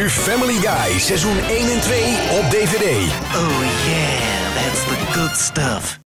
Busters Family Guy seizoen 1 en 2 op DVD. Oh yeah, that's the good stuff.